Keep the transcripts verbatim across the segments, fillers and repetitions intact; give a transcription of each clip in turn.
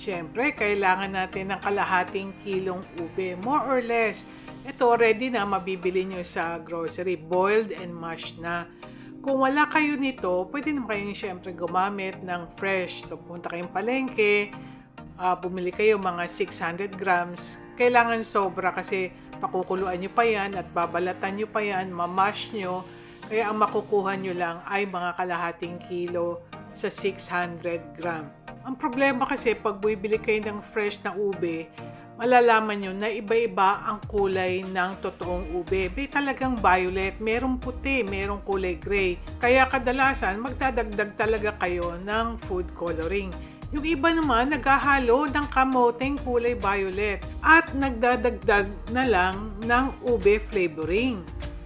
Siyempre, kailangan natin ng kalahating kilong ube, more or less. Ito, ready na, mabibili nyo sa grocery, boiled and mashed na. Kung wala kayo nito, pwede naman kayong siyempre gumamit ng fresh. So, punta kayong palengke, uh, bumili kayo mga six hundred grams. Kailangan sobra kasi pakukuluan nyo pa yan at babalatan nyo pa yan, mamash nyo. Kaya ang makukuha nyo lang ay mga kalahating kilo sa six hundred gram. Ang problema kasi pag bibili kayo ng fresh na ube, malalaman nyo na iba-iba ang kulay ng totoong ube. May talagang violet, merong puti, merong kulay gray. Kaya kadalasan magdadagdag talaga kayo ng food coloring. Yung iba naman naghahalo ng kamoteng kulay violet at nagdadagdag na lang ng ube flavoring.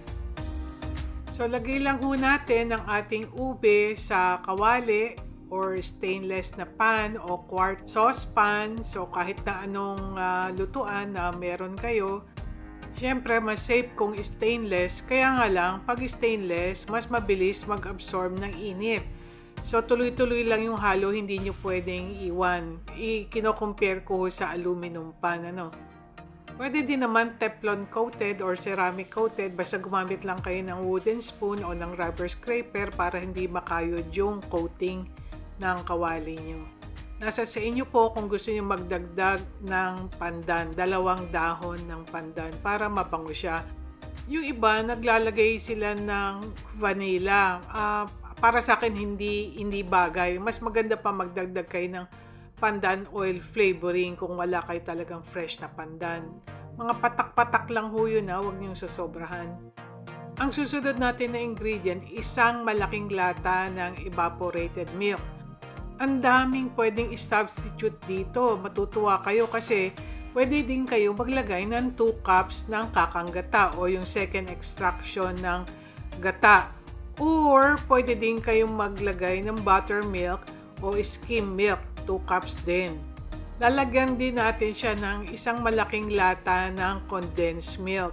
So lagay lang ho natin ang ating ube sa kawali or stainless na pan o quart saucepan. So kahit na anong uh, lutuan na meron kayo, syempre mas safe kung stainless. Kaya nga lang, pag stainless, mas mabilis mag-absorb ng init. So tuloy-tuloy lang yung halo, hindi nyo pwedeng iwan. I-kino-compare ko sa aluminum pan. Ano? Pwede din naman Teflon coated or ceramic coated, basta gumamit lang kayo ng wooden spoon o ng rubber scraper para hindi makayod yung coating ng kawali nyo. Nasa sa inyo po kung gusto nyo magdagdag ng pandan, dalawang dahon ng pandan para mabango siya. Yung iba, naglalagay sila ng vanilla. Uh, para sa akin, hindi, hindi bagay. Mas maganda pa magdagdag kayo ng pandan oil flavoring kung wala kayo talagang fresh na pandan. Mga patak-patak lang ho yun, ha? Huwag niyong susobrahan. Ang susunod natin na ingredient, isang malaking lata ng evaporated milk. Ang daming pwedeng i-substitute dito. Matutuwa kayo kasi pwede din kayo maglagay ng two cups ng kakang gata o yung second extraction ng gata. Or pwede din kayong maglagay ng buttermilk o skim milk, two cups din. Lalagyan din natin siya ng isang malaking lata ng condensed milk.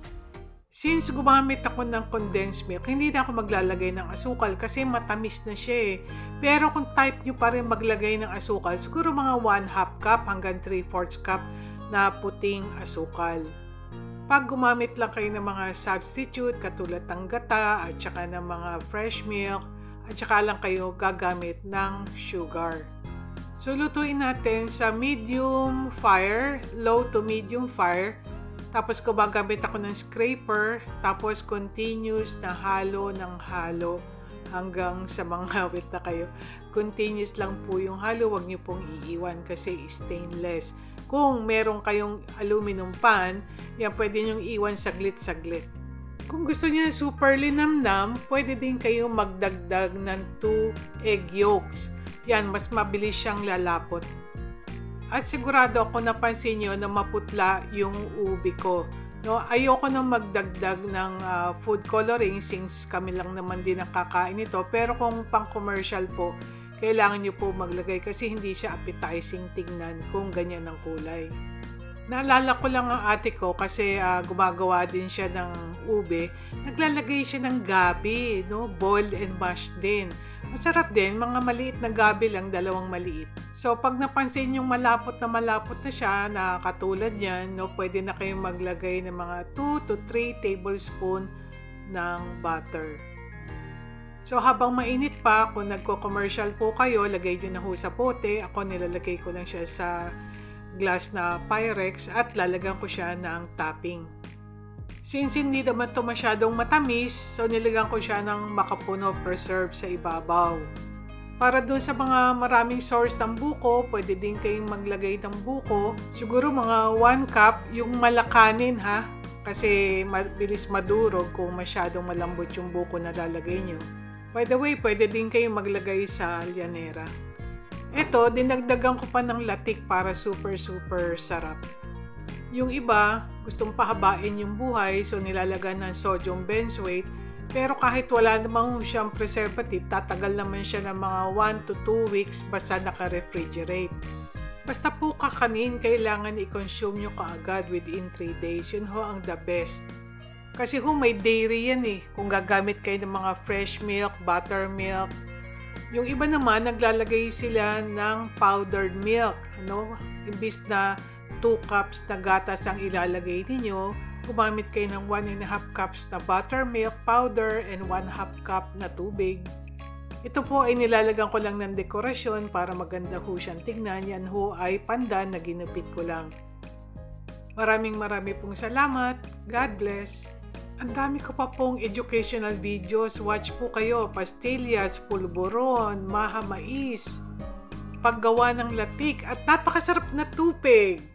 Since gumamit ako ng condensed milk, hindi na ako maglalagay ng asukal kasi matamis na siya eh. Pero kung type nyo pa rin maglagay ng asukal, siguro mga one half cup hanggang three fourths cup na puting asukal. Pag gumamit lang kayo ng mga substitute katulad ng gata at saka ng mga fresh milk at saka lang kayo gagamit ng sugar. So lutuin natin sa medium fire, low to medium fire. Tapos gumagamit ako ng scraper, tapos continuous na halo ng halo hanggang sa mga wet na kayo. Continuous lang po yung halo, huwag niyo pong iiwan kasi stainless. Kung meron kayong aluminum pan, yan pwede niyong iwan saglit-saglit. Kung gusto niyo super linamnam, pwede din kayong magdagdag ng two egg yolks. Yan, mas mabilis siyang lalapot. At sigurado ako napansin nyo na maputla yung ube ko. No, ayoko nang magdagdag ng uh, food coloring since kami lang naman din ang kakain ito. Pero kung pang commercial po, kailangan nyo po maglagay kasi hindi siya appetizing tignan kung ganyan ang kulay. Naalala ko lang ang ate ko kasi uh, gumagawa din siya ng ube. Naglalagay siya ng gabi, no? Boiled and mashed din. Masarap din, mga maliit na gabi lang, dalawang maliit. So, pag napansin yung malapot na malapot na siya, na katulad yan, no, pwede na kayong maglagay ng mga two to three tablespoon ng butter. So, habang mainit pa, kung nagko-commercial po kayo, lagay nyo na ho sa pote. Ako, nilalagay ko lang siya sa glass na Pyrex at lalagyan ko siya ng topping. Since hindi naman ito masyadong matamis, so nilagyan ko siya ng makapuno preserve sa ibabaw. Para dun sa mga maraming source ng buko, pwede din kayong maglagay ng buko. Siguro mga one cup, yung malakanin ha, kasi mabilis madurog kung masyadong malambot yung buko na lalagay nyo. By the way, pwede din kayong maglagay sa llanera. Ito, dinagdagan ko pa ng latik para super super sarap. Yung iba, gustong pahabain yung buhay, so nilalagyan ng sodium benzoate. Pero kahit wala namang siyang preservative, tatagal naman siya ng mga one to two weeks basta naka-refrigerate. Basta po kakanin, kailangan i-consume nyo kaagad within three days. Yun ho ang the best. Kasi ho may dairy yan eh. Kung gagamit kayo ng mga fresh milk, buttermilk, Yung iba naman, naglalagay sila ng powdered milk. Ano? Imbis na two cups na gatas ang ilalagay ninyo, gumamit kayo ng one and a half cups na buttermilk powder and one half cup na tubig. Ito po ay nilalagyan ko lang ng dekorasyon para maganda ho siyang tignan. Yan ho ay pandan na ginupit ko lang. Maraming marami pong salamat. God bless. Ang dami ko pa pong educational videos. Watch po kayo. Pastillas, pulburon, maha mais, paggawa ng latik at napakasarap na tupig.